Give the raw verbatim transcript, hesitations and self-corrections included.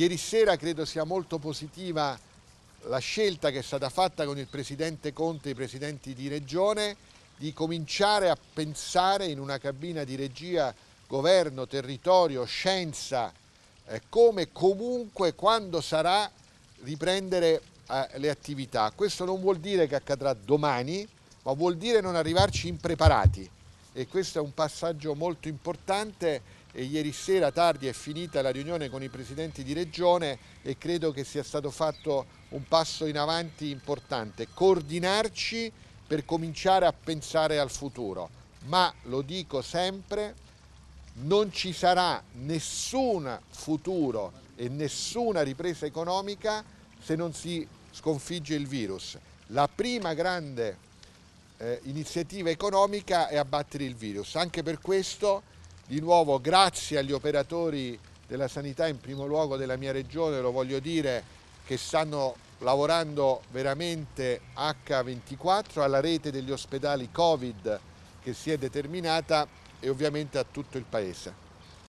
Ieri sera credo sia molto positiva la scelta che è stata fatta con il Presidente Conte e i Presidenti di Regione di cominciare a pensare in una cabina di regia, governo, territorio, scienza, eh, come comunque quando sarà riprendere eh, le attività. Questo non vuol dire che accadrà domani, ma vuol dire non arrivarci impreparati, e questo è un passaggio molto importante. E ieri sera tardi è finita la riunione con i presidenti di regione e credo che sia stato fatto un passo in avanti importante, coordinarci per cominciare a pensare al futuro. Ma lo dico sempre, non ci sarà nessun futuro e nessuna ripresa economica se non si sconfigge il virus. La prima grande eh, iniziativa economica è abbattere il virus. Anche per questo, di nuovo, grazie agli operatori della sanità, in primo luogo della mia regione, lo voglio dire, che stanno lavorando veramente acca ventiquattro, alla rete degli ospedali Covid che si è determinata e ovviamente a tutto il Paese.